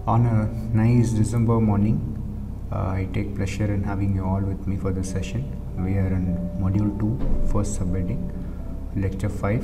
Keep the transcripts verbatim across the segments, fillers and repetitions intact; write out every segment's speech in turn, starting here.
On a nice December morning, uh, I take pleasure in having you all with me for this session. We are in Module two, first subheading, Lecture five.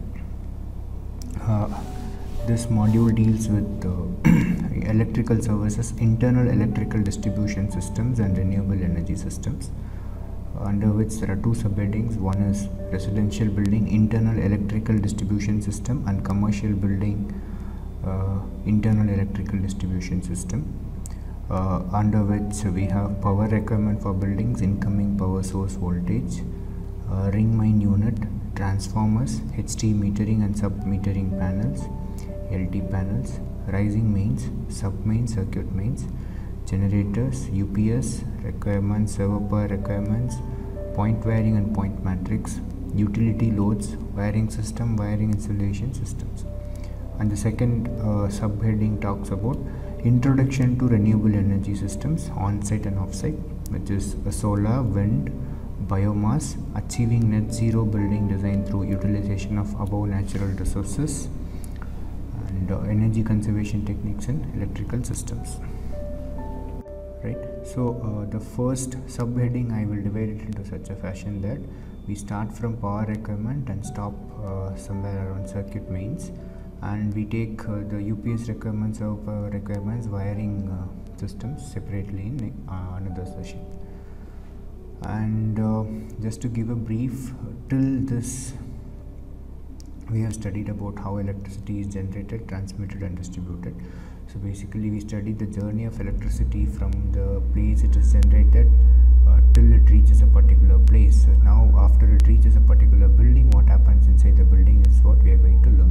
Uh, this module deals with uh, electrical services, internal electrical distribution systems and renewable energy systems, under which there are two subheadings. One is residential building, internal electrical distribution system, and commercial building, uh, internal electrical distribution system, uh, under which we have power requirement for buildings, incoming power source voltage, uh, ring main unit, transformers, H T metering and sub metering panels, L T panels, rising mains, sub main circuit mains, generators, U P S requirements, server power requirements, point wiring and point matrix, utility loads, wiring system, wiring installation systems. And the second uh, subheading talks about introduction to renewable energy systems, on-site and off-site, which is solar, wind, biomass, achieving net zero building design through utilization of above natural resources, and uh, energy conservation techniques in electrical systems. Right. So uh, the first subheading I will divide it into such a fashion that we start from power requirement and stop uh, somewhere around circuit mains, and we take uh, the U P S requirements of uh, requirements, wiring uh, systems separately in uh, another session. And uh, just to give a brief, till this we have studied about how electricity is generated, transmitted and distributed. So basically we studied the journey of electricity from the place it is generated uh, till it reaches a particular place. So now after it reaches a particular building, what happens inside the building is what we are going to learn.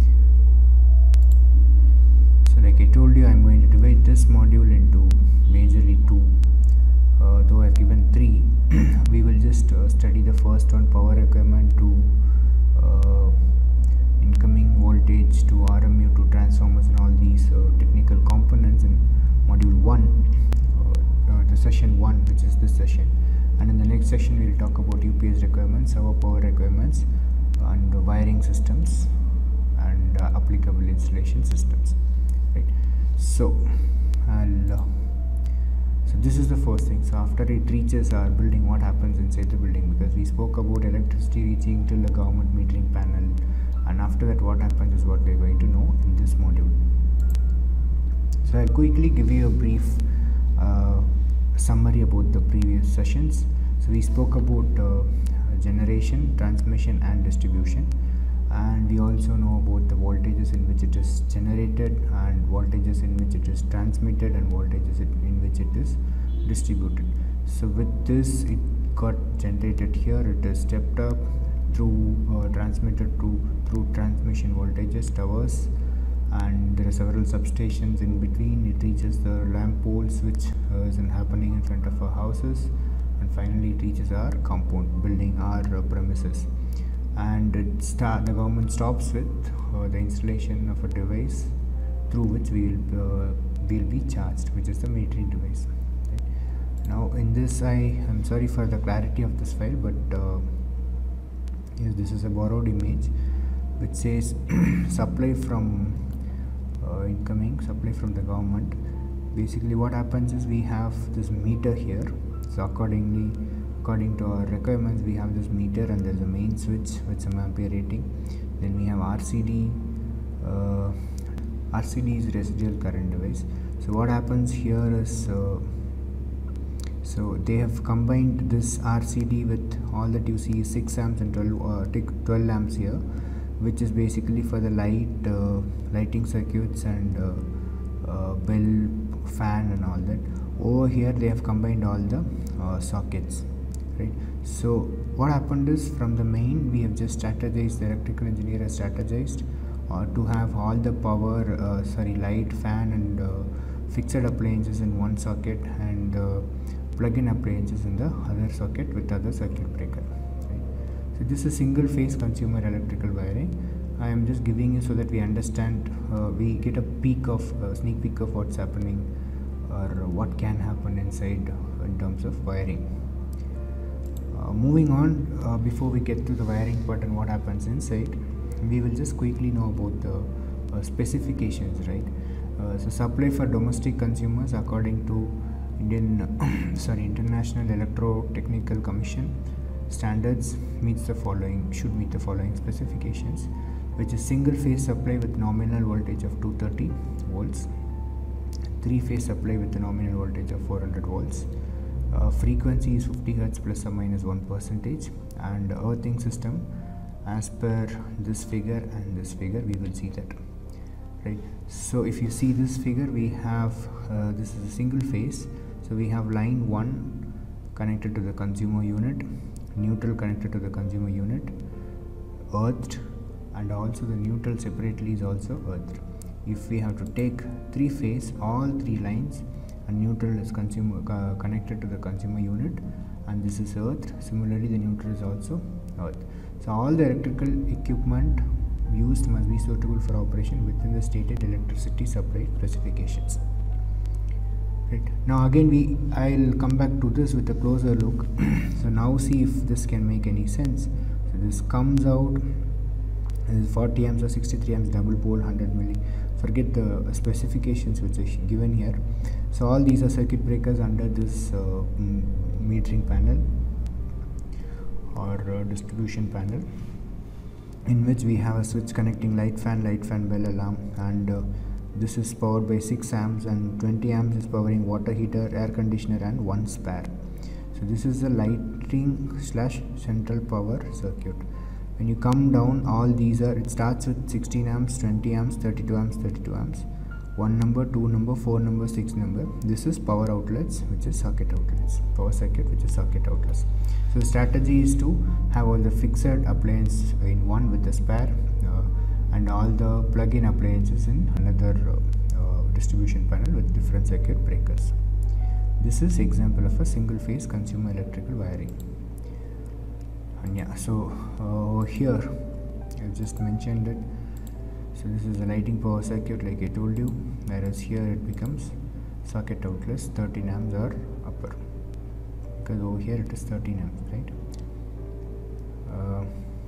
So like I told you, I am going to divide this module into majorly two, uh, though I have given three. We will just uh, study the first one, power requirement to uh, incoming voltage to R M U to transformers and all these uh, technical components in module one, uh, uh, the session one, which is this session. And in the next session we will talk about U P S requirements, server power requirements, and uh, wiring systems and uh, applicable installation systems. Right. So I'll uh, so this is the first thing. So after it reaches our building, what happens inside the building, because we spoke about electricity reaching till the government metering panel, and after that what happens is what we are going to know in this module. So I'll quickly give you a brief uh, summary about the previous sessions. So we spoke about uh, generation, transmission and distribution, and we also know about the voltages in which it is generated, and voltages in which it is transmitted, and voltages in which it is distributed. So with this, it got generated here, it is stepped up through uh, transmitted to through transmission voltages, towers, and there are several substations in between. It reaches the lamp poles which uh, is in happening in front of our houses, and finally it reaches our compound building, our uh, premises. And it start, the government stops with uh, the installation of a device through which we will uh, will be charged, which is the metering device. Right. Now in this, I am sorry for the clarity of this file, but uh, yes, this is a borrowed image which says supply from uh, incoming, supply from the government. Basically what happens is we have this meter here, so accordingly according to our requirements we have this meter, and there is a main switch with some ampere rating. Then we have R C D. uh, R C D is residual current device. So what happens here is uh, so they have combined this R C D with all that you see, six amps and twelve, uh, twelve amps here, which is basically for the light uh, lighting circuits and uh, uh, bell, fan and all that. Over here they have combined all the uh, sockets. Right. So what happened is, from the main we have just strategized, the electrical engineer has strategized uh, to have all the power, uh, sorry light, fan and uh, fixed appliances in one socket, and uh, plug-in appliances in the other socket with other circuit breaker. Right. So this is single phase consumer electrical wiring. I am just giving you so that we understand, uh, we get a peek of uh, sneak peek of what's happening or what can happen inside in terms of wiring. Uh, moving on, uh, before we get to the wiring part and what happens inside, we will just quickly know about the uh, specifications, right? Uh, so supply for domestic consumers according to Indian sorry International Electrotechnical Commission standards meets the following should meet the following specifications, which is single phase supply with nominal voltage of two hundred thirty volts, three phase supply with a nominal voltage of four hundred volts, uh, frequency is fifty hertz plus or minus one percentage, and earthing system as per this figure and this figure we will see that, right? So if you see this figure, we have uh, this is a single phase, so we have line one connected to the consumer unit, neutral connected to the consumer unit, earthed, and also the neutral separately is also earthed. If we have to take three phase, all three lines, and neutral is consumer uh, connected to the consumer unit, and this is earthed. Similarly, the neutral is also earthed. So all the electrical equipment used must be suitable for operation within the stated electricity supply specifications. Right. Now again we I'll come back to this with a closer look. So now see if this can make any sense. So this comes out is forty amps or sixty-three amps double pole one hundred milli. Forget the specifications which are given here. So all these are circuit breakers under this uh, metering panel or uh, distribution panel, in which we have a switch connecting light fan, light fan, bell alarm, and uh, this is powered by six amps, and twenty amps is powering water heater, air conditioner, and one spare. So this is the lighting slash central power circuit. When you come down, all these are, it starts with sixteen amps, twenty amps, thirty-two amps, thirty-two amps, one number, two number, four number, six number. This is power outlets, which is circuit outlets, power circuit, which is circuit outlets. So the strategy is to have all the fixed appliances in one with the spare, uh, and all the plug-in appliances in another uh, uh, distribution panel with different circuit breakers. This is example of a single phase consumer electrical wiring. And yeah, so uh, here I just mentioned it. So this is a lighting power circuit, like I told you, whereas here it becomes socket outlets, thirteen amps or upper, because over here it is thirteen amps, right? Uh,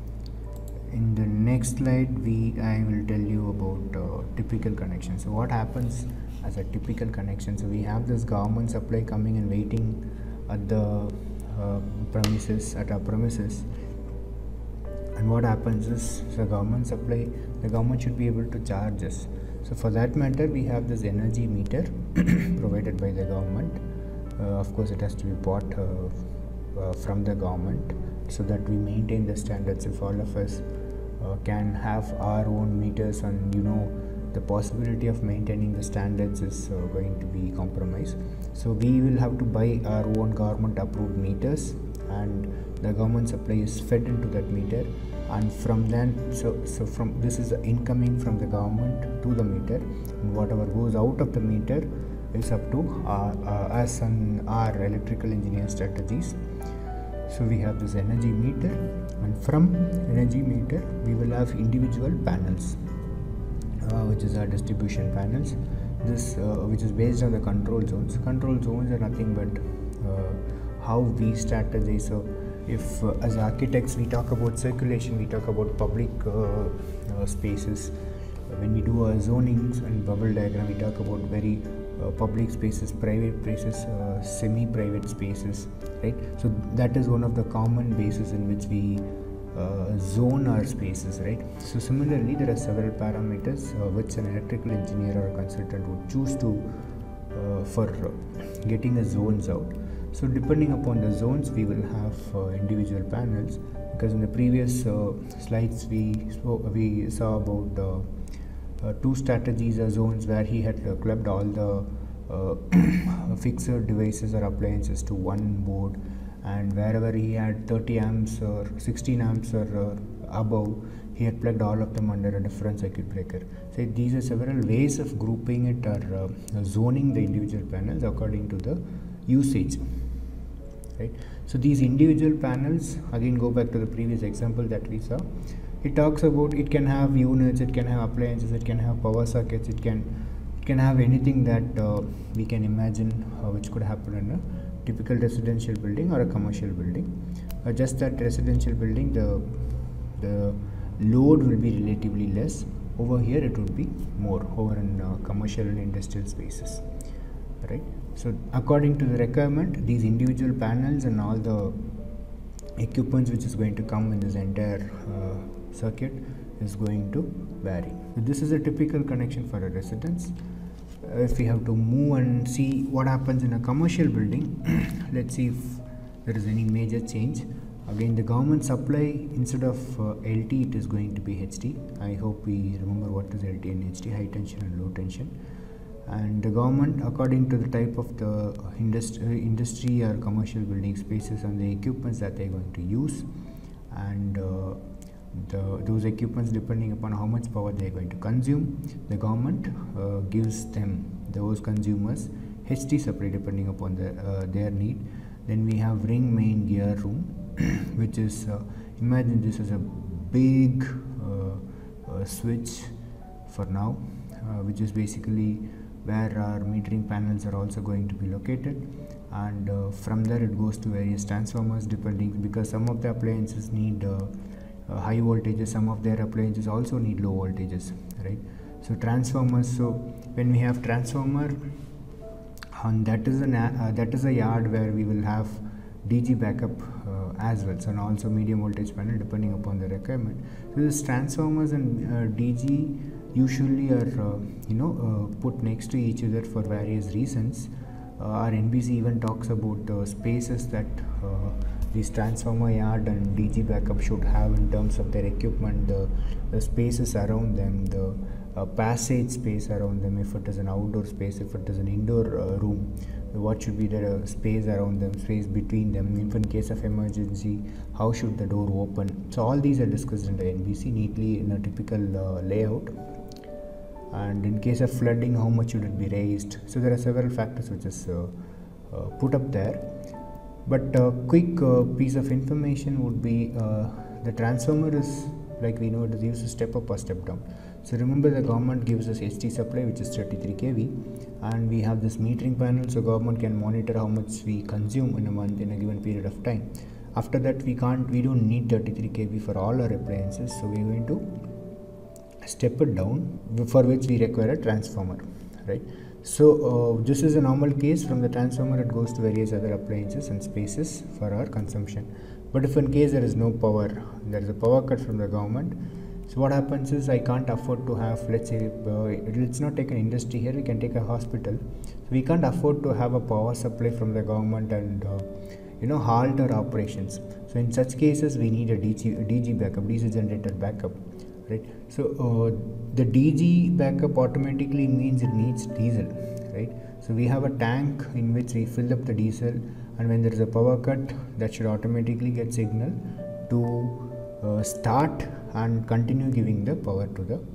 in the next slide we I will tell you about uh, typical connection. So what happens as a typical connection? So we have this government supply coming and waiting at the uh, premises at our premises, and what happens is the government supply the government should be able to charge us. So for that matter, we have this energy meter provided by the government. Uh, of course it has to be bought uh, uh, from the government, so that we maintain the standards. If all of us uh, can have our own meters, and you know the possibility of maintaining the standards is uh, going to be compromised, so we will have to buy our own government approved meters, and the government supply is fed into that meter, and from then so so from this is incoming from the government to the meter, and whatever goes out of the meter is up to our, uh, us and our electrical engineer strategies. So we have this energy meter, and from energy meter we will have individual panels, uh, which is our distribution panels. This uh, which is based on the control zones. Control zones are nothing but uh, how we strategize. So if uh, as architects we talk about circulation, we talk about public uh, uh, spaces. When we do our zonings and bubble diagram, we talk about very uh, public spaces, private spaces, uh, semi-private spaces, right? So that is one of the common bases in which we uh, zone our spaces, right? So similarly, there are several parameters uh, which an electrical engineer or a consultant would choose to uh, for uh, getting the zones out. So depending upon the zones, we will have uh, individual panels, because in the previous uh, slides we spoke, we saw about uh, uh, two strategies or zones where he had uh, clubbed all the uh, fixed devices or appliances to one board, and wherever he had thirty amps or sixteen amps or uh, above, he had plugged all of them under a different circuit breaker. So these are several ways of grouping it or uh, zoning the individual panels according to the usage. Right. So these individual panels, again go back to the previous example that we saw. It talks about it can have units, it can have appliances, it can have power sockets, it can it can have anything that uh, we can imagine uh, which could happen in a typical residential building or a commercial building. Uh, just that residential building, the the load will be relatively less, Over here it would be more over in uh, commercial and industrial spaces, right? So according to the requirement, these individual panels and all the equipments which is going to come in this entire uh, circuit is going to vary. So this is a typical connection for a residence. Uh, if we have to move and see what happens in a commercial building, let's see if there is any major change. Again, the government supply, instead of uh, L T, it is going to be H T. I hope we remember what is L T and H T, high tension and low tension. And the government, according to the type of the industry, industry or commercial building spaces and the equipments that they are going to use, and uh, the those equipments, depending upon how much power they are going to consume, the government uh, gives them, those consumers, H T supply depending upon the, uh, their need. Then we have ring main gear room, which is, uh, imagine this is a big uh, uh, switch for now, uh, which is basically where our metering panels are also going to be located, and uh, from there it goes to various transformers, depending, because some of the appliances need uh, uh, high voltages, some of their appliances also need low voltages, right? So transformers, so when we have transformer, and that is an uh, that is a yard where we will have D G backup uh, as well, so and also medium voltage panel depending upon the requirement. So this transformers and uh, D G usually are uh, you know uh, put next to each other for various reasons. Uh, our N B C even talks about the spaces that uh, this transformer yard and D G backup should have in terms of their equipment, the, the spaces around them, the uh, passage space around them, if it is an outdoor space, if it is an indoor uh, room, what should be the uh, space around them, space between them, if in case of emergency, how should the door open. So all these are discussed in the N B C neatly in a typical uh, layout. And in case of flooding, how much should it be raised. So there are several factors which is uh, uh, put up there. But a quick uh, piece of information would be uh, the transformer is, like we know, it is used to step up or step down. So remember, the government gives us H T supply, which is thirty-three K V, and we have this metering panel, so government can monitor how much we consume in a month in a given period of time. After that, we can't, we don't need thirty-three K V for all our appliances, so we're going to step it down, for which we require a transformer, right? So uh, this is a normal case. From the transformer it goes to various other appliances and spaces for our consumption. But if in case there is no power, there is a power cut from the government, so what happens is, I can't afford to have, let's say, uh, let's not take an industry here, we can take a hospital. So we can't afford to have a power supply from the government and uh, you know halt our operations. So in such cases we need a D G, a D G backup, diesel generator backup, right? So uh, the D G backup automatically means it needs diesel, right? So we have a tank in which we fill up the diesel, and when there is a power cut, that should automatically get signal to uh, start and continue giving the power to the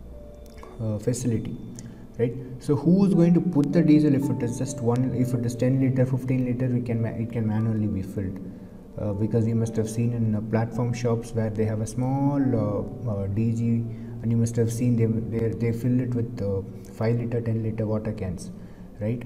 uh, facility, right? So who is going to put the diesel? If it is just one, if it is ten liter, fifteen liter, we can it can manually be filled. Uh, because you must have seen in uh, platform shops where they have a small uh, uh, D G, and you must have seen them they, they fill it with uh, five liter, ten liter water cans, right?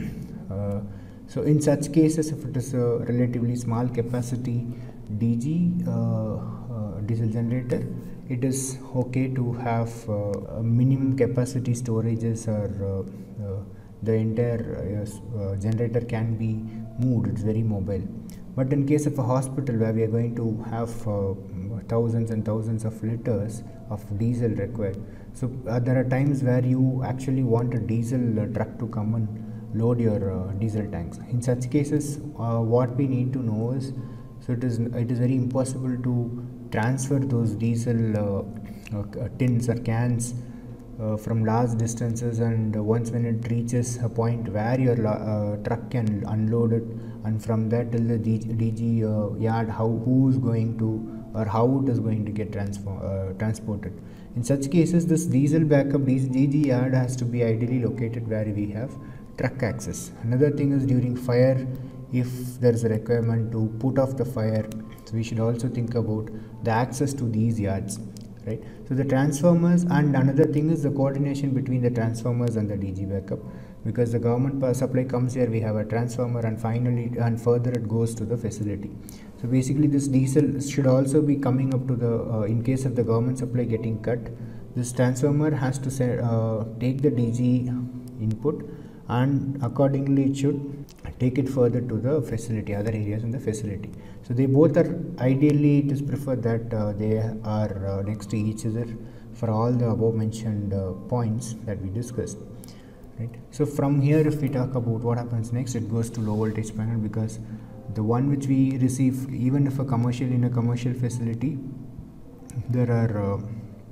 uh, so in such cases, if it is a relatively small capacity D G uh, uh, diesel generator, it is okay to have uh, a minimum capacity storages, or uh, uh, the entire uh, uh, generator can be moved, it's very mobile. But in case of a hospital where we are going to have uh, thousands and thousands of liters of diesel required, so uh, there are times where you actually want a diesel uh, truck to come and load your uh, diesel tanks. In such cases, uh, what we need to know is, so it is it is very impossible to transfer those diesel uh, uh, tins or cans uh, from large distances, and uh, once when it reaches a point where your uh, truck can unload it, and from that till the D G uh, yard, how who is going to, or how it is going to get transform, uh, transported. In such cases, this diesel backup D G yard has to be ideally located where we have truck access. Another thing is, during fire, if there is a requirement to put off the fire, so we should also think about the access to these yards, right? So the transformers, and another thing is the coordination between the transformers and the D G backup, because the government power supply comes here, we have a transformer, and finally and further it goes to the facility. So basically this diesel should also be coming up to the uh, in case of the government supply getting cut, this transformer has to set, uh, take the D G input, and accordingly it should take it further to the facility, other areas in the facility. So they both are, ideally it is preferred that uh, they are uh, next to each other for all the above mentioned uh, points that we discussed. Right. So from here, if we talk about what happens next, it goes to low voltage panel, because the one which we receive, even if a commercial in a commercial facility, there are uh,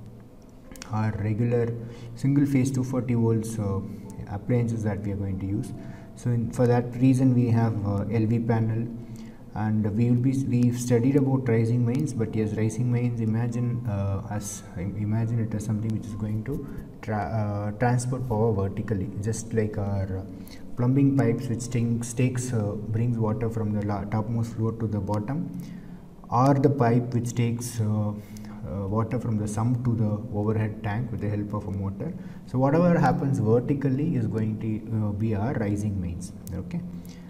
are regular single phase two forty volts uh, appliances that we are going to use. So in, for that reason we have uh, L V panel, and we will be we've studied about rising mains, but yes, rising mains, imagine uh, as imagine it as something which is going to tra uh, transport power vertically, just like our uh, plumbing pipes which takes uh, brings water from the topmost floor to the bottom, or the pipe which takes uh, Uh, water from the sump to the overhead tank with the help of a motor. So whatever happens vertically is going to uh, be our rising mains. Okay,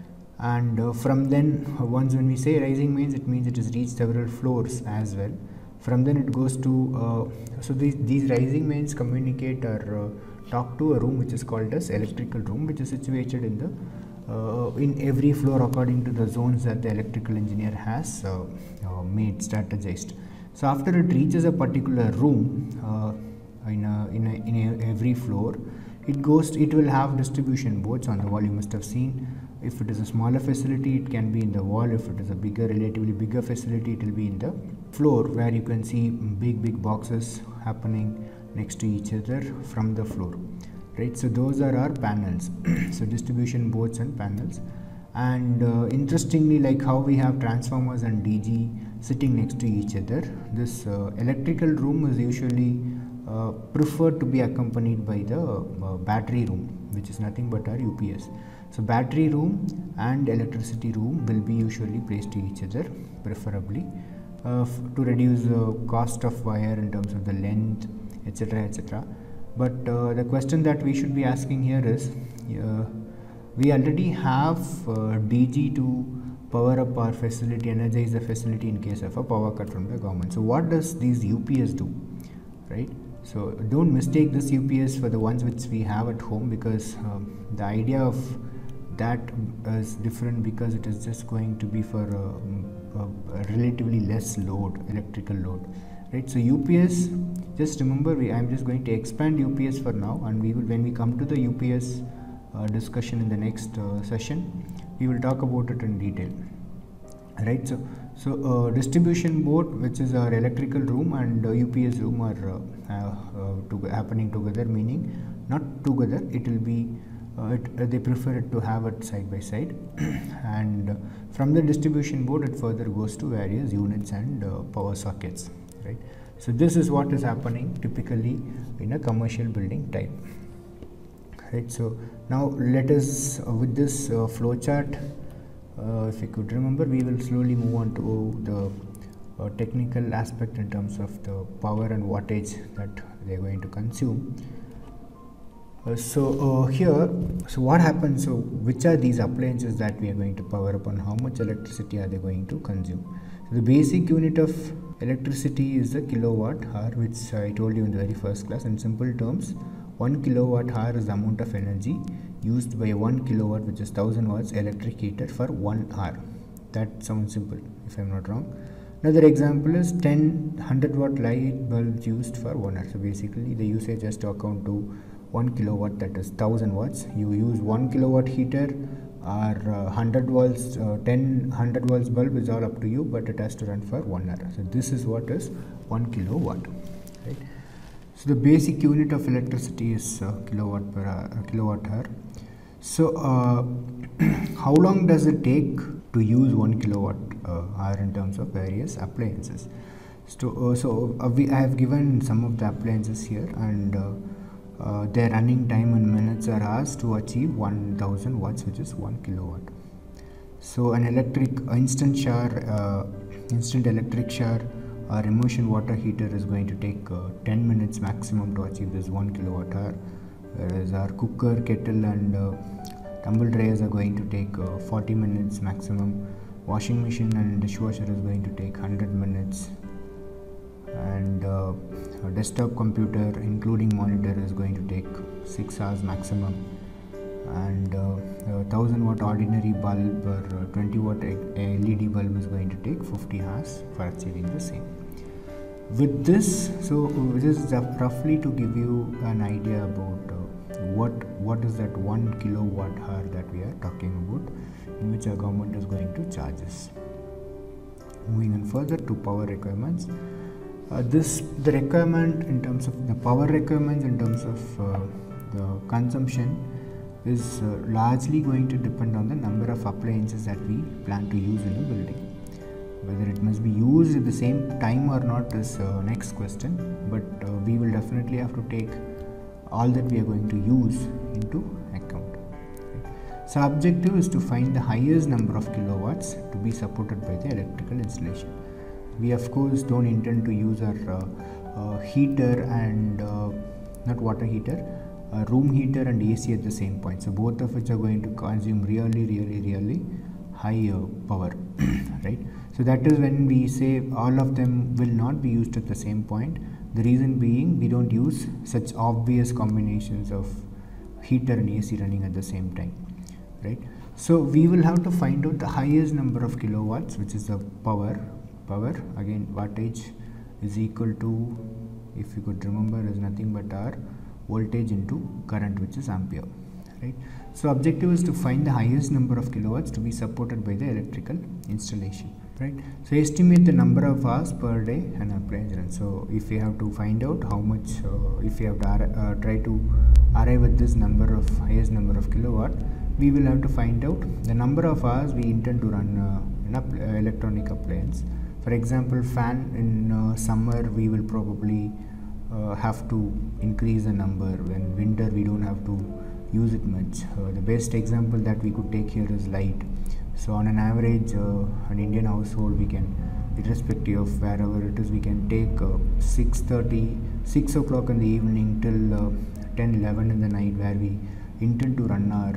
and uh, from then uh, once when we say rising mains, it means it has reached several floors as well. From then it goes to uh, so these, these rising mains communicate or uh, talk to a room which is called as electrical room, which is situated in the uh, in every floor according to the zones that the electrical engineer has uh, uh, made strategized. So after it reaches a particular room uh, in, a, in, a, in a every floor, it goes to, it will have distribution boards on the wall. You must have seen, if it is a smaller facility, it can be in the wall. If it is a bigger, relatively bigger facility, it will be in the floor, where you can see big big boxes happening next to each other from the floor, right? So those are our panels. So distribution boards and panels. And uh, interestingly, like how we have transformers and D G sitting next to each other, this uh, electrical room is usually uh, preferred to be accompanied by the uh, battery room, which is nothing but our U P S. So battery room and electricity room will be usually placed to each other, preferably uh, to reduce the uh, cost of wire in terms of the length, etc, etc. But uh, the question that we should be asking here is, uh, we already have uh, D G to power up our facility, energize the facility in case of a power cut from the government. So what does these U P S do, right? So don't mistake this U P S for the ones which we have at home, because um, the idea of that is different, because it is just going to be for a, a, a relatively less load, electrical load, right? So U P S, just remember, we I'm just going to expand U P S for now, and we will, when we come to the U P S uh, discussion in the next uh, session, we will talk about it in detail, right? So so uh, distribution board, which is our electrical room, and uh, U P S room are uh, uh, uh, to happening together, meaning not together, it will be uh, it, uh, they prefer it to have it side by side. And uh, from the distribution board, it further goes to various units and uh, power sockets, right? So this is what is happening typically in a commercial building type, right? So now let us uh, with this uh, flow chart, uh, if you could remember, we will slowly move on to the uh, technical aspect in terms of the power and wattage that they are going to consume. Uh, so uh, here, so what happens, so which are these appliances that we are going to power up, and how much electricity are they going to consume? So the basic unit of electricity is the kilowatt hour, which I told you in the very first class. In simple terms, one kilowatt hour is the amount of energy used by one kilowatt, which is one thousand watts electric heater for one hour. That sounds simple, if I am not wrong. Another example is ten one hundred watt light bulbs used for one hour. So basically the usage has to account to one kilowatt, that is one thousand watts. You use one kilowatt heater or uh, one hundred volts, uh, ten one hundred volts bulb is all up to you, but it has to run for one hour. So this is what is one kilowatt, right? So the basic unit of electricity is uh, kilowatt per hour, uh, kilowatt hour. So uh, how long does it take to use one kilowatt uh, hour in terms of various appliances? So, uh, so uh, we I have given some of the appliances here, and uh, uh, their running time in minutes or hours to achieve one thousand watts, which is one kilowatt. So an electric instant shower, uh, instant electric shower or immersion water heater is going to take uh, ten minutes maximum to achieve this one kilowatt hour, whereas our cooker, kettle and uh, tumble dryers are going to take uh, forty minutes maximum. Washing machine and dishwasher is going to take one hundred minutes, and uh, a desktop computer including monitor is going to take six hours maximum, and uh, a thousand watt ordinary bulb or twenty watt L E D bulb is going to take fifty hours for achieving the same. With this, so this is roughly to give you an idea about uh, what what is that one kilowatt hour that we are talking about, in which our government is going to charge us. Moving on further to power requirements. Uh, this the requirement in terms of the power requirements in terms of uh, the consumption is uh, largely going to depend on the number of appliances that we plan to use in a building. Whether it must be used at the same time or not is uh, next question, but uh, we will definitely have to take all that we are going to use into account. Right? So objective is to find the highest number of kilowatts to be supported by the electrical installation. We of course don't intend to use our uh, uh, heater and uh, not water heater, uh, room heater and A C at the same point. So both of which are going to consume really really really high uh, power, right? So that is when we say all of them will not be used at the same point. The reason being, we don't use such obvious combinations of heater and A C running at the same time, right? So we will have to find out the highest number of kilowatts, which is the power. Power again, wattage is equal to, if you could remember, is nothing but our voltage into current, which is ampere, right? So objective is to find the highest number of kilowatts to be supported by the electrical installation, right? So estimate the number of hours per day an appliance runs. So if we have to find out how much, uh, if we have to uh, try to arrive at this number of highest number of kilowatt, we will have to find out the number of hours we intend to run uh, an up, uh, electronic appliance. For example, fan in uh, summer we will probably uh, have to increase the number. When winter we don't have to use it much. Uh, the best example that we could take here is light. So on an average, uh, an Indian household, we can, irrespective of wherever it is, we can take uh, six thirty, six o'clock in the evening till uh, ten, eleven in the night, where we intend to run our,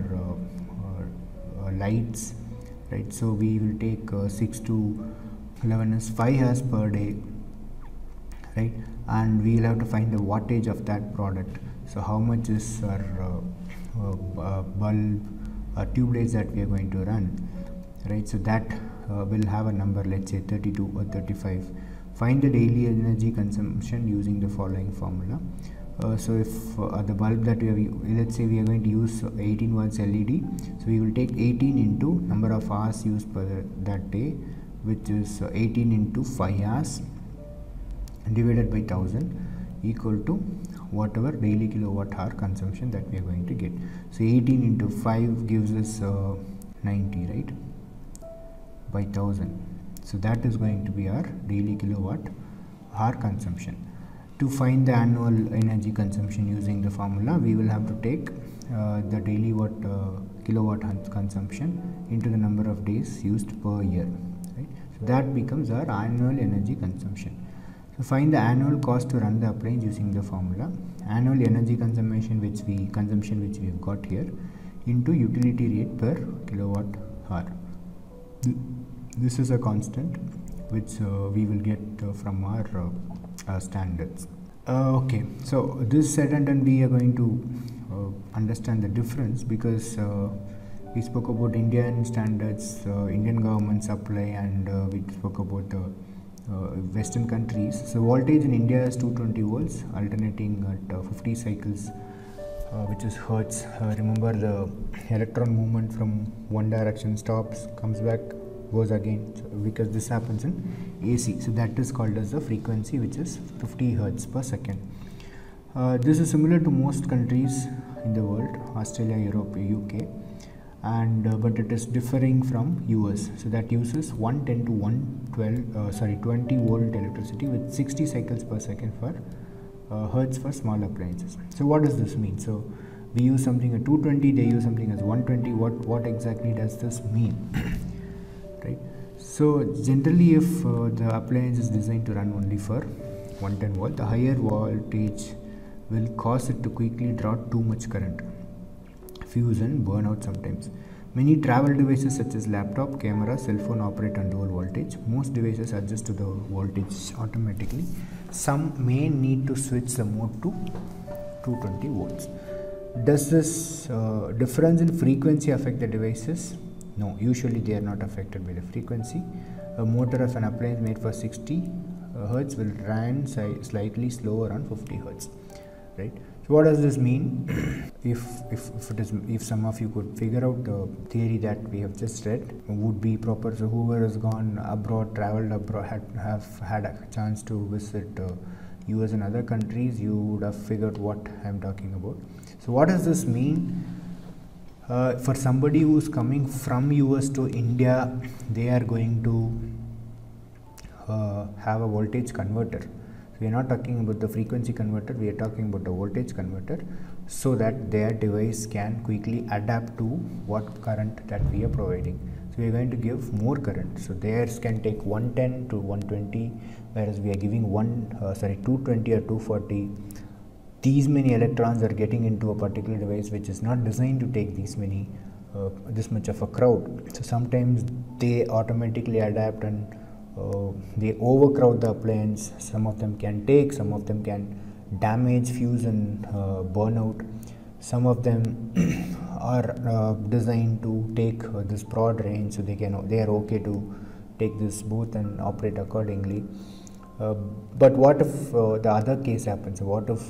uh, our uh, lights, right? So we will take uh, six to eleven is five hours per day, right? And we will have to find the wattage of that product. So how much is our uh, uh, bulb, uh, tube lights that we are going to run, right? So that uh, will have a number, let's say thirty-two or thirty-five. Find the daily energy consumption using the following formula. Uh, so if uh, the bulb that we have, let's say we are going to use eighteen watts L E D, so we will take eighteen into number of hours used per that day, which is uh, eighteen into five hours divided by one thousand, equal to whatever daily kilowatt hour consumption that we are going to get. So eighteen into five gives us uh, ninety, right, by one thousand. So that is going to be our daily kilowatt hour consumption. To find the annual energy consumption using the formula, we will have to take uh, the daily watt uh, kilowatt consumption into the number of days used per year, right? So that becomes our annual energy consumption. So find the annual cost to run the appliance using the formula. Annual energy consumption which we consumption which we have got here into utility rate per kilowatt hour. This is a constant which uh, we will get uh, from our uh, uh, standards. Uh, okay, so this said and done, we are going to uh, understand the difference, because uh, we spoke about Indian standards, uh, Indian government supply, and uh, we spoke about the uh, Western countries. So voltage in India is two hundred twenty volts, alternating at uh, fifty cycles, uh, which is hertz. Uh, remember, the electron movement from one direction stops, comes back, goes again, so because this happens in A C. So that is called as the frequency, which is fifty hertz per second. Uh, this is similar to most countries in the world, Australia, Europe, U K, and uh, but it is differing from U S. So that uses one ten to one twelve, uh, sorry, twenty volt electricity with sixty cycles per second for uh, hertz for small appliances. So what does this mean? So we use something at two twenty, they use something as one twenty. What what exactly does this mean? Right? So generally, if uh, the appliance is designed to run only for one ten volt, the higher voltage will cause it to quickly draw too much current, fuse and burn out sometimes. Many travel devices such as laptop, camera, cell phone operate on dual voltage. Most devices adjust to the voltage automatically. Some may need to switch the mode to two hundred twenty volts. Does this uh, difference in frequency affect the devices? No, usually they are not affected by the frequency. A motor of an appliance made for sixty uh, hertz will run si slightly slower on fifty hertz, right? So what does this mean? if, if, if, it is, if some of you could figure out the theory that we have just read, would be proper. So whoever has gone abroad, traveled abroad, had, have had a chance to visit uh, U S and other countries, you would have figured what I am talking about. So what does this mean? Uh, for somebody who is coming from U S to India, they are going to uh, have a voltage converter. So we are not talking about the frequency converter, we are talking about a voltage converter, so that their device can quickly adapt to what current that we are providing. So we are going to give more current. So theirs can take one ten to one twenty, whereas we are giving one uh, sorry two twenty or two forty. These many electrons are getting into a particular device which is not designed to take these many uh, this much of a crowd. So sometimes they automatically adapt and uh, they overcrowd the appliance. Some of them can take, some of them can damage, fuse and uh, burn out. Some of them are uh, designed to take uh, this broad range, so they can they are okay to take this both and operate accordingly. Uh, but what if uh, the other case happens? What if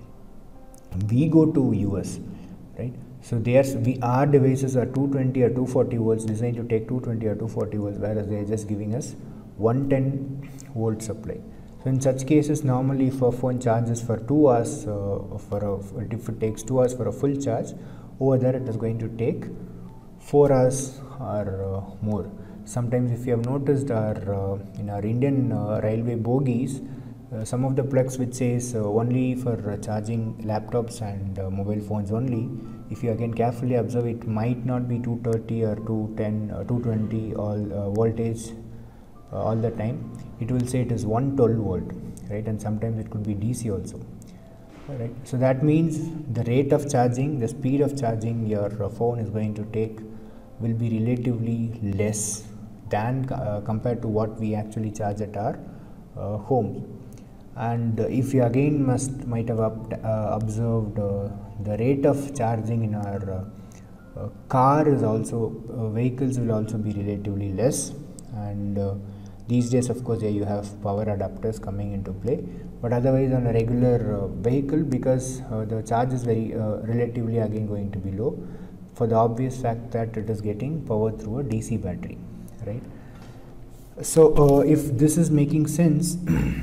we go to U S, right? So there's we our devices are two twenty or two forty volts, designed to take two twenty or two forty volts, whereas they are just giving us one ten volt supply. So in such cases, normally if a phone charges for two hours, uh, for a, if it takes two hours for a full charge, over there it is going to take four hours or uh, more. Sometimes, if you have noticed, our uh, in our Indian uh, railway bogies, Uh, some of the plugs which says uh, only for uh, charging laptops and uh, mobile phones only, if you again carefully observe, it might not be two thirty or two ten or two twenty all uh, voltage uh, all the time. It will say it is one twelve volt, right? And sometimes it could be D C also, right? So that means the rate of charging, the speed of charging your uh, phone is going to take will be relatively less than uh, compared to what we actually charge at our uh, home. And uh, if you again must might have up, uh, observed uh, the rate of charging in our uh, uh, car is also uh, vehicles will also be relatively less. And uh, these days, of course, yeah, you have power adapters coming into play, but otherwise on a regular uh, vehicle, because uh, the charge is very uh, relatively again going to be low, for the obvious fact that it is getting power through a D C battery, right? So uh, if this is making sense,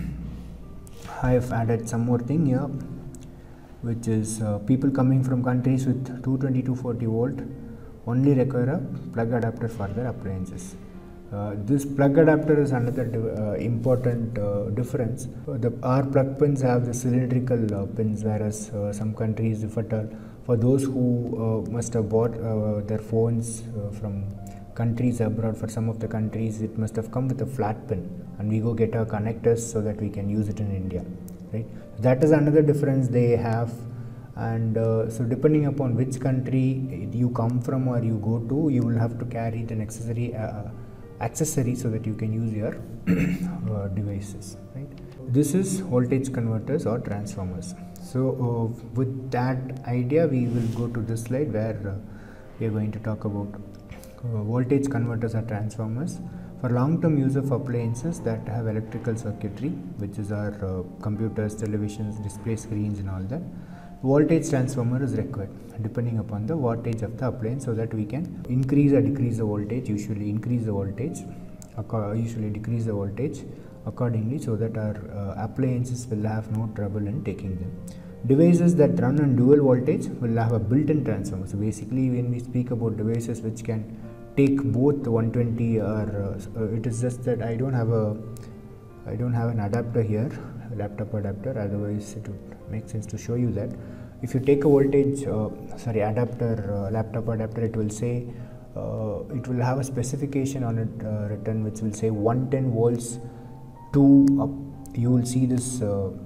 I have added some more thing here, which is uh, people coming from countries with two twenty to forty volt only require a plug adapter for their appliances. Uh, this plug adapter is another uh, important uh, difference. Uh, the, our plug pins have the cylindrical uh, pins, whereas uh, some countries, if at all, for those who uh, must have bought uh, their phones uh, from countries abroad, for some of the countries it must have come with a flat pin, and we go get our connectors so that we can use it in India, right? That is another difference they have. And uh, so depending upon which country you come from or you go to, you will have to carry the necessary uh, accessory so that you can use your uh, devices, right? This is voltage converters or transformers. So uh, with that idea, we will go to this slide where uh, we are going to talk about Uh, voltage converters or transformers for long-term use of appliances that have electrical circuitry, which is our uh, computers, televisions, display screens and all that. Voltage transformer is required depending upon the wattage of the appliance, so that we can increase or decrease the voltage, usually increase the voltage, usually decrease the voltage accordingly, so that our uh, appliances will have no trouble in taking them. Devices that run on dual voltage will have a built-in transformer. So basically, when we speak about devices which can take both one twenty or uh, it is just that I don't have a I don't have an adapter here, a laptop adapter, otherwise it would make sense to show you that. If you take a voltage uh, sorry adapter, uh, laptop adapter, it will say uh, it will have a specification on it uh, written, which will say one ten volts to up. You will see this uh,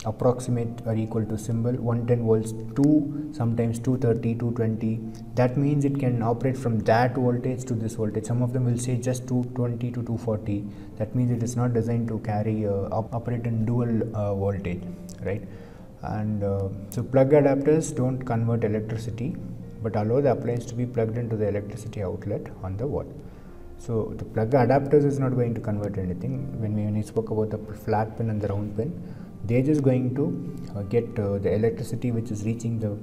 approximate or equal to symbol one hundred ten volts to sometimes two thirty, two twenty. That means it can operate from that voltage to this voltage. Some of them will say just two twenty to two forty. That means it is not designed to carry uh, op operate in dual uh, voltage, right? And uh, so plug adapters don't convert electricity but allow the appliance to be plugged into the electricity outlet on the wall. So the plug adapters is not going to convert anything. When we, when we spoke about the flat pin and the round pin, they're just going to uh, get uh, the electricity which is reaching the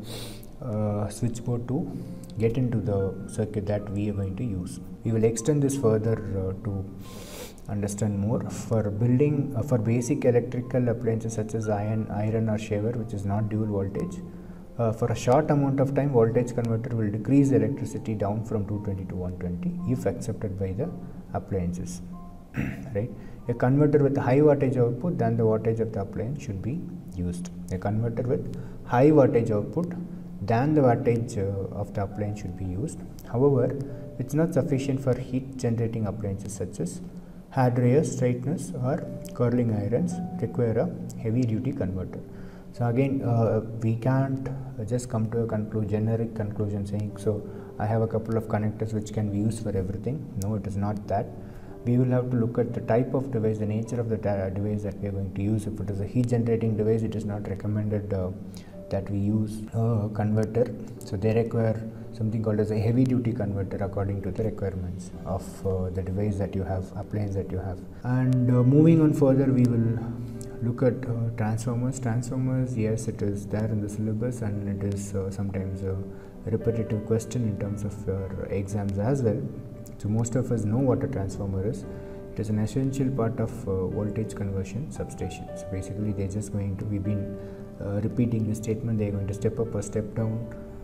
uh, switchboard to get into the circuit that we are going to use. We will extend this further uh, to understand more. For building uh, for basic electrical appliances such as iron, iron or shaver, which is not dual voltage, uh, for a short amount of time voltage converter will decrease the electricity down from two twenty to one twenty if accepted by the appliances. Right? A converter with high wattage output than the wattage of the appliance should be used. A converter with high wattage output than the wattage uh, of the appliance should be used. However, it's not sufficient for heat generating appliances such as hair dryers, straighteners or curling irons require a heavy duty converter. So again, uh, we can't uh, just come to a conclusion, generic conclusion saying, so I have a couple of connectors which can be used for everything. No, it is not that. We will have to look at the type of device, the nature of the device that we are going to use. If it is a heat generating device, it is not recommended uh, that we use a converter. So they require something called as a heavy duty converter according to the requirements of uh, the device that you have, appliance that you have. And uh, moving on further, we will look at uh, transformers. Transformers, yes, it is there in the syllabus and it is uh, sometimes a repetitive question in terms of your exams as well. So most of us know what a transformer is. It is an essential part of uh, voltage conversion substation. So basically they're just going to, we've been uh, repeating this statement, they're going to step up or step down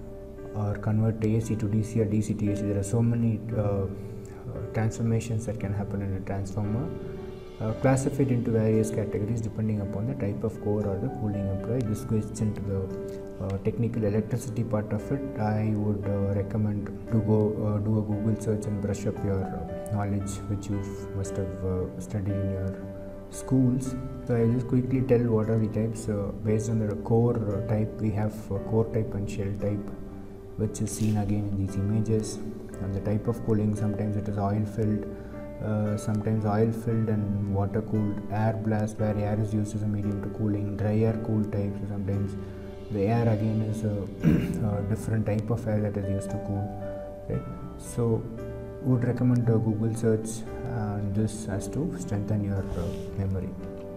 or convert A C to D C or D C to A C. There are so many uh, uh, transformations that can happen in a transformer, uh, classified into various categories depending upon the type of core or the cooling employed. This goes into the uh, technical electricity part of it. I would uh, recommend to go uh, do a Google search and brush up your uh, knowledge which you must have uh, studied in your schools. So I'll just quickly tell what are the types. Uh, based on the core uh, type, we have uh, core type and shell type, which is seen again in these images. And the type of cooling, sometimes it is oil filled, uh, sometimes oil filled and water cooled, air blast where air is used as a medium to cooling, dry air cooled type. So sometimes the air again is a, a different type of air that is used to cool, right? So would recommend a Google search and this as to strengthen your uh, memory.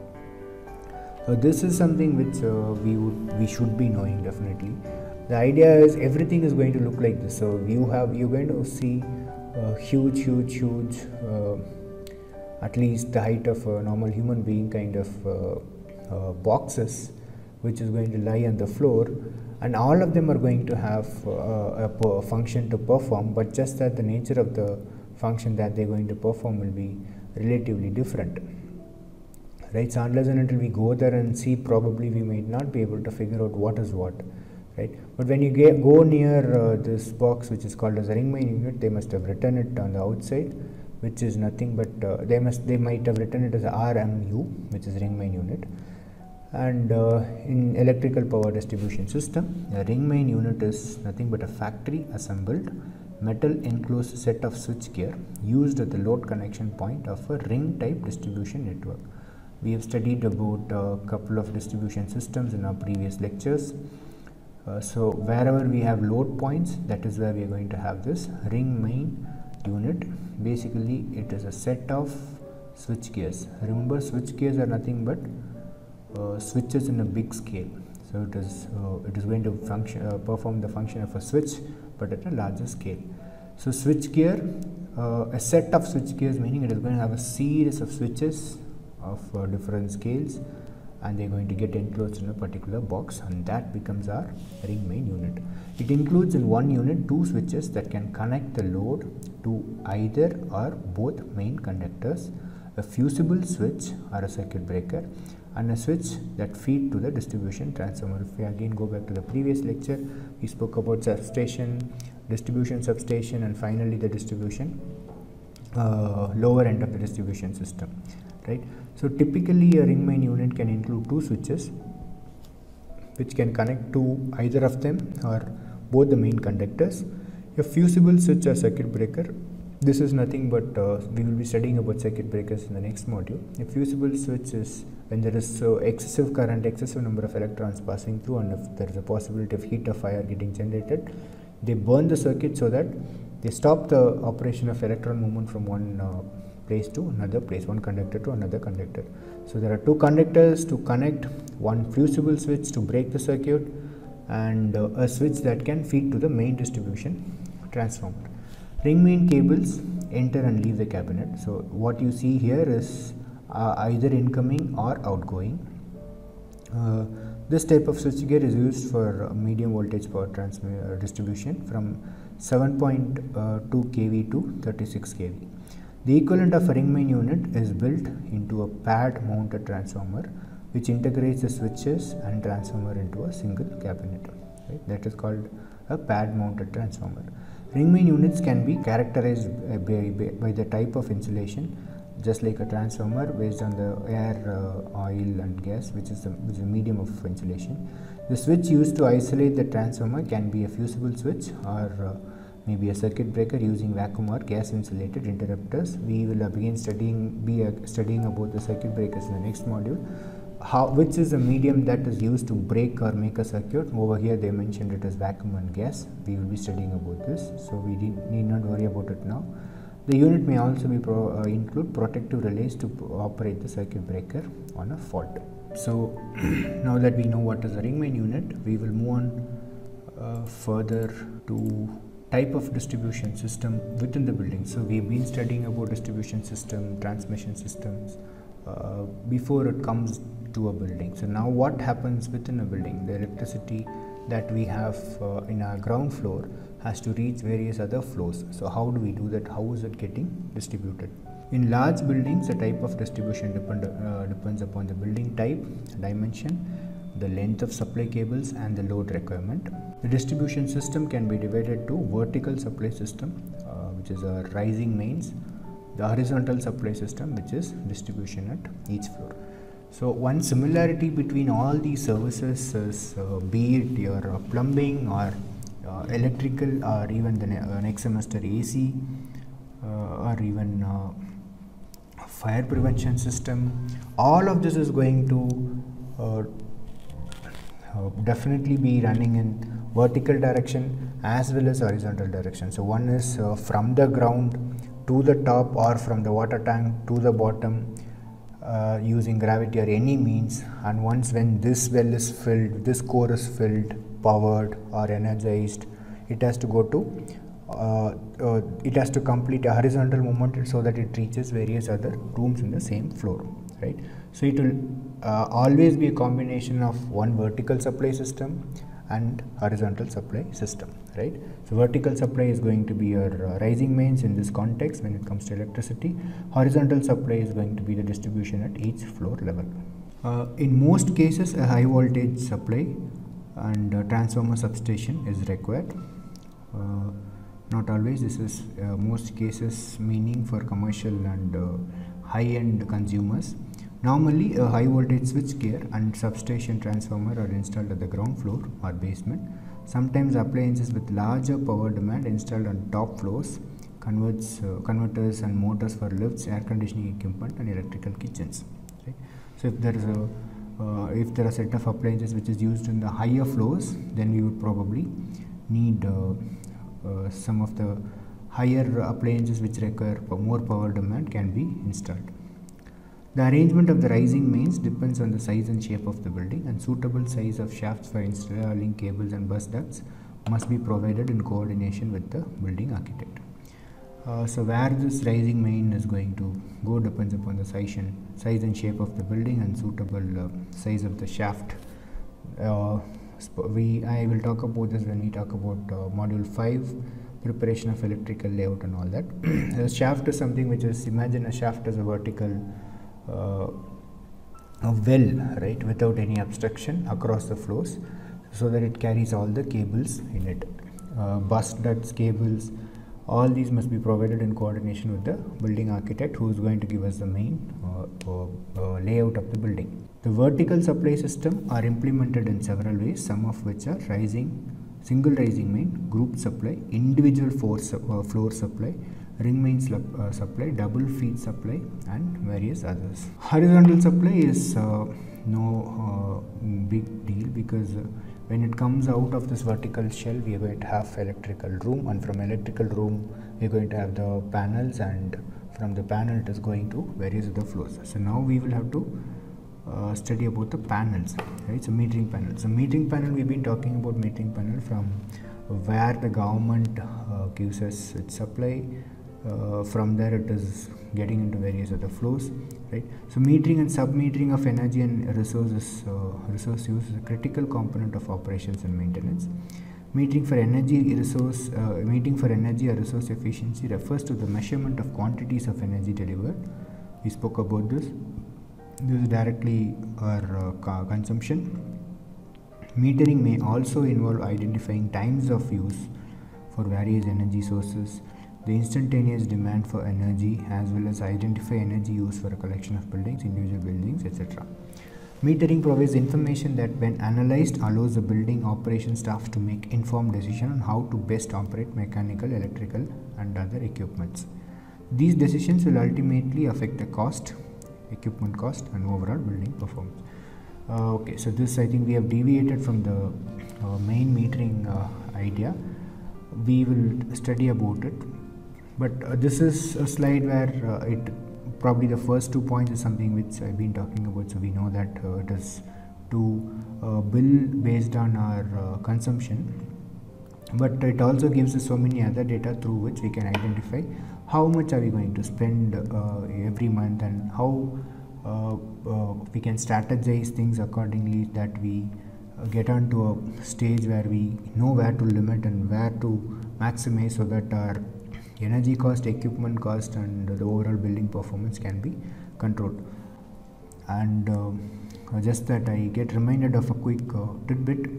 So this is something which uh, we would we should be knowing definitely. The idea is everything is going to look like this. So you have you're going to see uh, huge, huge, huge, uh, at least the height of a normal human being kind of uh, uh, boxes, which is going to lie on the floor, and all of them are going to have uh, a, a function to perform, but just that the nature of the function that they're going to perform will be relatively different, right? So unless and until we go there and see, probably we might not be able to figure out what is what, right? But when you get, go near uh, this box which is called as a ring main unit, they must have written it on the outside, which is nothing but uh, they must they might have written it as R M U, which is ring main unit. And uh, in electrical power distribution system, a ring main unit is nothing but a factory assembled metal enclosed set of switch gear used at the load connection point of a ring type distribution network. We have studied about a couple of distribution systems in our previous lectures. Uh, so wherever we have load points, that is where we are going to have this ring main unit. Basically it is a set of switch gears. Remember, switch gears are nothing but Uh, switches in a big scale. So it is uh, it is going to function uh, perform the function of a switch, but at a larger scale. So switch gear, uh, a set of switch gears, meaning it is going to have a series of switches of uh, different scales, and they are going to get enclosed in a particular box, and that becomes our ring main unit. It includes in one unit two switches that can connect the load to either or both main conductors, a fusible switch or a circuit breaker, and a switch that feed to the distribution transformer. If we again go back to the previous lecture, we spoke about substation, distribution substation, and finally the distribution uh, lower end of the distribution system, right? So typically a ring main unit can include two switches, which can connect to either of them or both the main conductors. A fusible switch or circuit breaker, this is nothing but uh, we will be studying about circuit breakers in the next module. A fusible switch is when there is uh, excessive current, excessive number of electrons passing through, and if there is a possibility of heat or fire getting generated, they burn the circuit so that they stop the operation of electron movement from one uh, place to another place, one conductor to another conductor. So there are two conductors to connect, one fusible switch to break the circuit, and uh, a switch that can feed to the main distribution transformer. Ring main cables enter and leave the cabinet. So what you see here is uh, either incoming or outgoing. Uh, this type of switchgear is used for uh, medium voltage power transmission uh, distribution from seven point two k V to thirty-six k V. The equivalent of a ring main unit is built into a pad mounted transformer, which integrates the switches and transformer into a single cabinet. Right? That is called a pad mounted transformer. Ring main units can be characterized by, by, by the type of insulation, just like a transformer, based on the air, uh, oil and gas, which is, the, which is a medium of insulation. The switch used to isolate the transformer can be a fusible switch or uh, maybe a circuit breaker using vacuum or gas insulated interrupters. We will uh, begin studying be uh, studying about the circuit breakers in the next module. How, which is a medium that is used to break or make a circuit. Over here they mentioned it as vacuum and gas. We will be studying about this, so we need not worry about it now. The unit may also be pro, uh, include protective relays to operate the circuit breaker on a fault. So now that we know what is a ring main unit, we will move on uh, further to type of distribution system within the building. So we have been studying about distribution system, transmission systems uh, before it comes to a building. So now what happens within a building? The electricity that we have uh, in our ground floor has to reach various other floors. So how do we do that? How is it getting distributed? In large buildings, the type of distribution depend, uh, depends upon the building type, dimension, the length of supply cables and the load requirement. The distribution system can be divided to vertical supply system, uh, which is a rising mains, the horizontal supply system, which is distribution at each floor. So one similarity between all these services is uh, be it your uh, plumbing or uh, electrical or even the ne uh, next semester A C uh, or even uh, fire prevention system, all of this is going to uh, uh, definitely be running in vertical direction as well as horizontal direction. So one is uh, from the ground to the top or from the water tank to the bottom uh, using gravity or any means, and once when this well is filled, this core is filled, powered or energized, it has to go to uh, uh, it has to complete a horizontal movement so that it reaches various other rooms in the same floor, right? So it will uh, always be a combination of one vertical supply system and horizontal supply system, right? So vertical supply is going to be your uh, rising mains in this context when it comes to electricity. Horizontal supply is going to be the distribution at each floor level. Uh, in most cases, a high voltage supply and uh, transformer substation is required. Uh, not always. This is uh, most cases meaning for commercial and uh, high-end consumers. Normally, a high voltage switchgear and substation transformer are installed at the ground floor or basement. Sometimes appliances with larger power demand installed on top floors, converts, uh, converters and motors for lifts, air conditioning equipment and electrical kitchens. Right? So if there is a uh, if there are a set of appliances which is used in the higher floors, then we would probably need uh, uh, some of the higher appliances which require more power demand can be installed. The arrangement of the rising mains depends on the size and shape of the building, and suitable size of shafts for installing cables and bus ducts must be provided in coordination with the building architect. Uh, so where this rising main is going to go depends upon the size and, size and shape of the building and suitable uh, size of the shaft. Uh, we I will talk about this when we talk about uh, module five, preparation of electrical layout and all that. The shaft is something which is, imagine a shaft as a vertical Uh, a well, right, without any obstruction across the floors, so that it carries all the cables in it. Uh, bus ducts, cables, all these must be provided in coordination with the building architect, who is going to give us the main uh, uh, uh, layout of the building. The vertical supply system are implemented in several ways, some of which are rising, single rising main, group supply, individual force, uh, floor supply, ring main uh, supply, double feed supply, and various others. Horizontal supply is uh, no uh, big deal, because uh, when it comes out of this vertical shell, we are going to have electrical room, and from electrical room we are going to have the panels, and from the panel it is going to various other floors. So now we will have to uh, study about the panels, right? So metering panel. So metering panel, we've been talking about metering panel from where the government uh, gives us its supply. Uh, from there it is getting into various other flows, right? So metering and sub-metering of energy and resources, uh, resource use is a critical component of operations and maintenance. Metering for energy resource, uh, metering for energy or resource efficiency refers to the measurement of quantities of energy delivered. We spoke about this. This is directly our uh, consumption. Metering may also involve identifying times of use for various energy sources, the instantaneous demand for energy, as well as identify energy use for a collection of buildings, individual buildings, et cetera. Metering provides information that, when analyzed, allows the building operations staff to make informed decisions on how to best operate mechanical, electrical, and other equipments. These decisions will ultimately affect the cost, equipment cost, and overall building performance. Uh, okay, so this, I think we have deviated from the uh, main metering uh, idea. We will study about it. But uh, this is a slide where uh, it probably the first two points is something which I've been talking about. So we know that uh, it is to uh, bill based on our uh, consumption, but it also gives us so many other data through which we can identify how much are we going to spend uh, every month, and how uh, uh, we can strategize things accordingly, that we uh, get onto a stage where we know where to limit and where to maximize, so that our energy cost, equipment cost, and the overall building performance can be controlled. And uh, just that I get reminded of a quick uh, tidbit.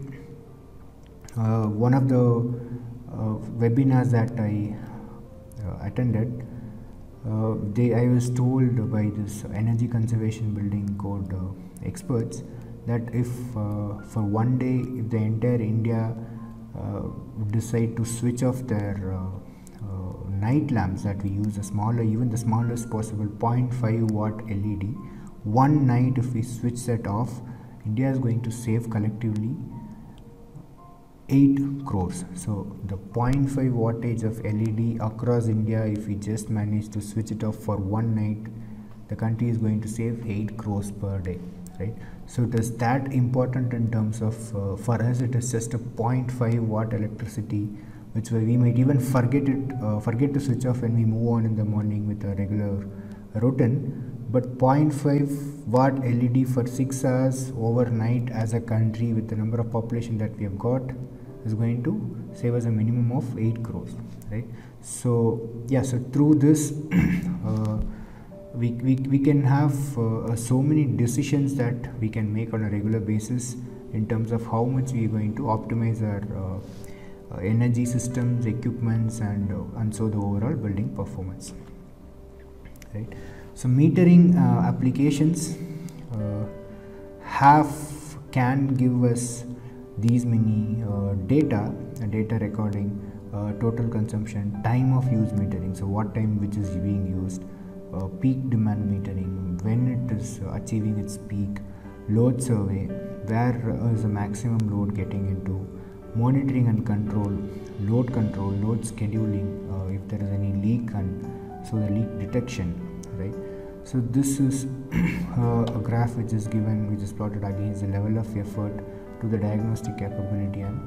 Uh, one of the uh, webinars that I uh, attended, uh, they I was told by this energy conservation building code uh, experts that if uh, for one day, if the entire India uh, decide to switch off their uh, night lamps that we use, a smaller, even the smallest possible zero point five watt L E D, one night if we switch that off, India is going to save collectively eight crores. So the zero point five wattage of L E D across India, if we just manage to switch it off for one night, the country is going to save eight crores per day, right? So it is that important in terms of, uh, for us it is just a zero point five watt electricity, which we might even forget it, uh, forget to switch off when we move on in the morning with a regular routine. But zero point five watt L E D for six hours overnight as a country, with the number of population that we have got, is going to save us a minimum of eight crores, right? So yeah, so through this uh, we, we, we can have uh, so many decisions that we can make on a regular basis in terms of how much we are going to optimize our uh, Uh, energy systems, equipments, and uh, and so the overall building performance, right? So metering uh, applications uh, have can give us these many uh, data uh, data recording, uh, total consumption, time of use metering, so what time which is being used, uh, peak demand metering, when it is uh, achieving its peak, load survey, where uh, is the maximum load getting into, monitoring and control, load control, load scheduling, uh, if there is any leak, and so the leak detection, right? So this is uh, a graph which is given, which is plotted against the level of effort to the diagnostic capability, and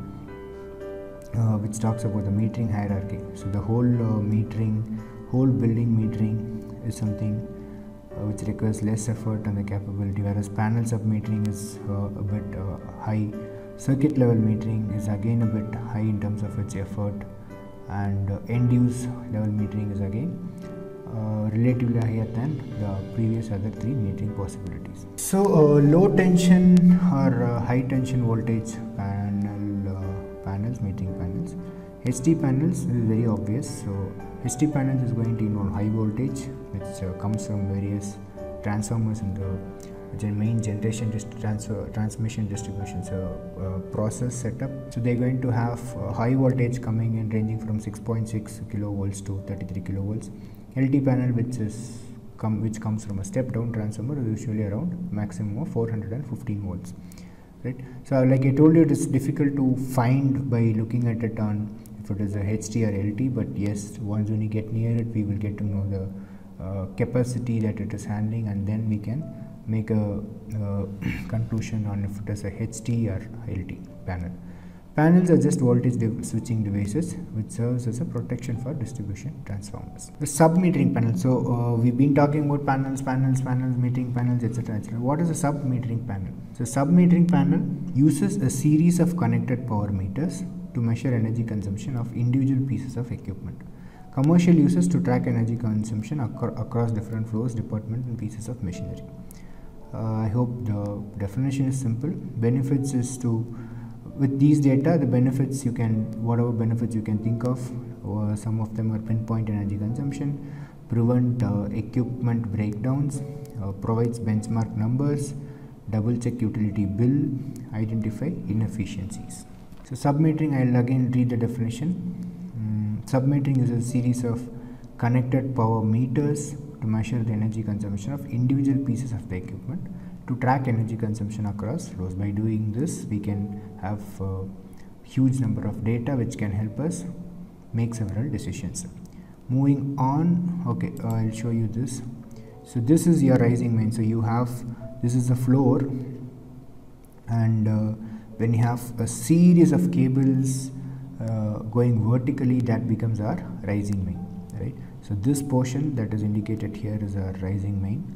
uh, which talks about the metering hierarchy. So the whole uh, metering, whole building metering is something uh, which requires less effort and the capability, whereas panel sub metering is uh, a bit uh, high. Circuit level metering is again a bit high in terms of its effort, and uh, end use level metering is again uh, relatively higher than the previous other three metering possibilities. So uh, low tension or uh, high tension voltage panel uh, panels, metering panels. H T panels is very obvious. So H T panels is going to involve high voltage, which uh, comes from various transformers in the which is main generation dist transfer transmission distribution, so uh, process setup. So they're going to have uh, high voltage coming in ranging from six point six kilovolts to thirty-three kilovolts. L T panel, which is come which comes from a step down transformer, is usually around maximum of four hundred fifteen volts, right? So like I told you, it is difficult to find by looking at it on if it is a H T or L T, but yes, once when you get near it, we will get to know the uh, capacity that it is handling, and then we can make a uh, conclusion on if it is a H T or L T panel. Panels are just voltage div switching devices which serves as a protection for distribution transformers. The sub-metering panel. So uh, we've been talking about panels, panels, panels, metering panels, et cetera et cetera. What is a sub-metering panel? So sub-metering panel uses a series of connected power meters to measure energy consumption of individual pieces of equipment. Commercial uses to track energy consumption acro across different floors, departments, and pieces of machinery. Uh, I hope the definition is simple. Benefits is to, with these data, the benefits you can, whatever benefits you can think of, uh, some of them are pinpoint energy consumption, prevent uh, equipment breakdowns, uh, provides benchmark numbers, double check utility bill, identify inefficiencies. So sub-metering, I will again read the definition. Um, sub-metering is a series of connected power meters to measure the energy consumption of individual pieces of the equipment to track energy consumption across floors. By doing this, we can have a huge number of data which can help us make several decisions. Moving on, okay, uh, I'll show you this. So this is your rising main. So you have, this is the floor, and uh, when you have a series of cables uh, going vertically, that becomes our rising main, right? So this portion that is indicated here is our rising main,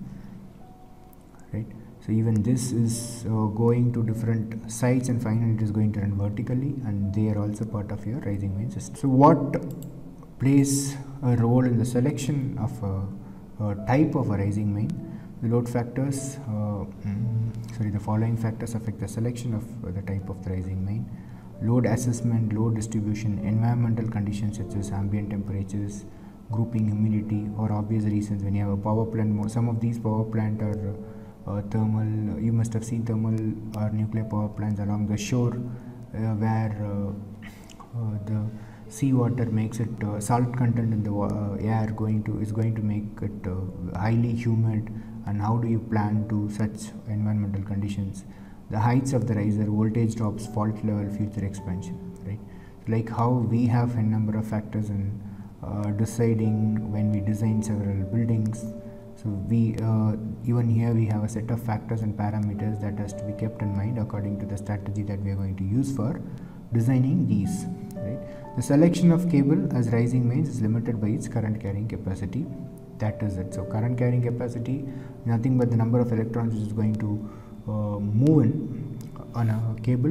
right? So even this is uh, going to different sites, and finally it is going to run vertically, and they are also part of your rising main system. So what plays a role in the selection of a, a type of a rising main? The load factors, uh, mm, sorry, the following factors affect the selection of uh, the type of the rising main: load assessment, load distribution, environmental conditions such as ambient temperatures, grouping, humidity, or obvious reasons. When you have a power plant, some of these power plant are uh, thermal, you must have seen thermal or nuclear power plants along the shore uh, where uh, uh, the seawater makes it uh, salt content in the uh, air going to is going to make it uh, highly humid. And how do you plan to such environmental conditions? The heights of the riser, voltage drops, fault level, future expansion, right? Like how we have a number of factors in uh, deciding when we design several buildings. So we uh, even here we have a set of factors and parameters that has to be kept in mind according to the strategy that we are going to use for designing these, right? The selection of cable as rising mains is limited by its current carrying capacity. That is it. So current carrying capacity, nothing but the number of electrons which is going to uh, move in on a cable,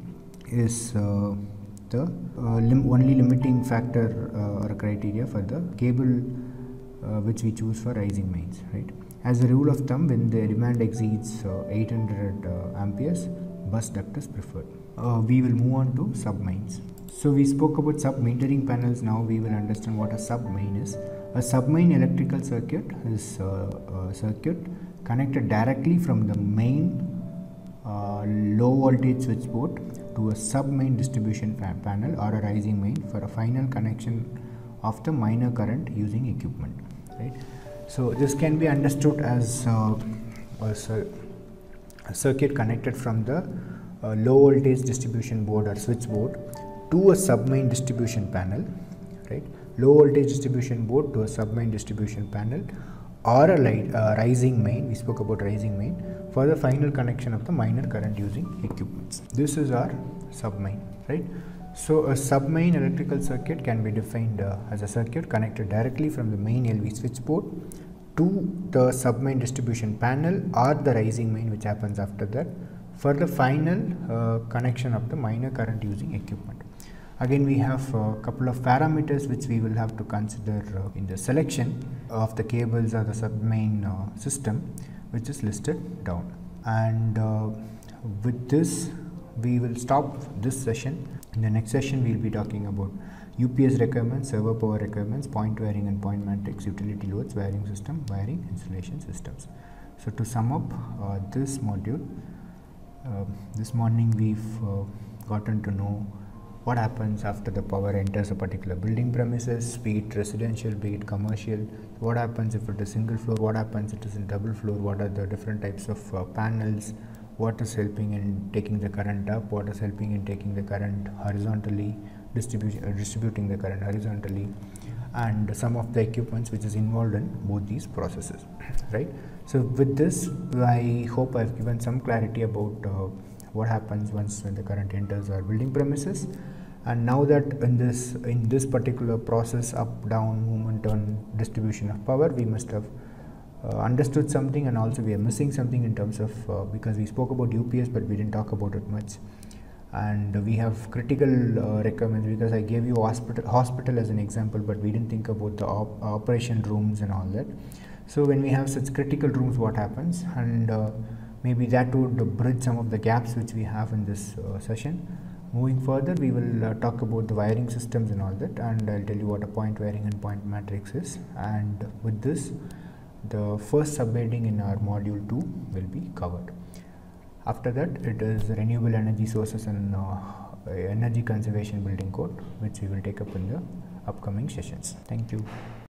is uh, the uh, lim only limiting factor uh, or criteria for the cable uh, which we choose for rising mains, right? As a rule of thumb, when the demand exceeds uh, eight hundred uh, amperes, bus duct is preferred. Uh, we will move on to sub mains. So we spoke about sub-metering panels. Now we will understand what a sub-main is. A sub-main electrical circuit is uh, a circuit connected directly from the main uh, low voltage switchboard to a sub-main distribution panel or a rising main for a final connection of the minor current using equipment, right? So this can be understood as uh, a, cir a circuit connected from the uh, low voltage distribution board or switchboard to a sub-main distribution panel, right? Low voltage distribution board to a sub-main distribution panel, or a light, uh, rising main. We spoke about rising main for the final connection of the minor current using equipments. This is our sub-main, right? So a sub-main electrical circuit can be defined uh, as a circuit connected directly from the main L V switchboard to the sub-main distribution panel or the rising main, which happens after that, for the final uh, connection of the minor current using equipment. Again, we have a couple of parameters which we will have to consider uh, in the selection of the cables or the sub-main uh, system, which is listed down. And uh, with this, we will stop this session. In the next session, we will be talking about U P S requirements, server power requirements, point wiring and point matrix, utility loads, wiring system, wiring installation systems. So to sum up uh, this module, uh, this morning we've uh, gotten to know what happens after the power enters a particular building premises, be it residential, be it commercial. What happens if it is single floor, what happens if it is in double floor, what are the different types of uh, panels, what is helping in taking the current up, what is helping in taking the current horizontally, distribution, uh, distributing the current horizontally, and some of the equipments which is involved in both these processes, right? So with this, I hope I've given some clarity about uh, what happens once when the current enters our building premises. And now that in this in this particular process, up down movement on distribution of power, we must have uh, understood something, and also we are missing something in terms of uh, because we spoke about U P S but we didn't talk about it much, and we have critical uh, requirements, because I gave you hospital hospital as an example, but we didn't think about the op operation rooms and all that. So when we have such critical rooms, what happens? And uh, maybe that would bridge some of the gaps which we have in this uh, session. Moving further, we will uh, talk about the wiring systems and all that, and I'll tell you what a point wiring and point matrix is. And with this, the first subheading in our module two will be covered. After that, it is renewable energy sources and uh, energy conservation building code, which we will take up in the upcoming sessions. Thank you.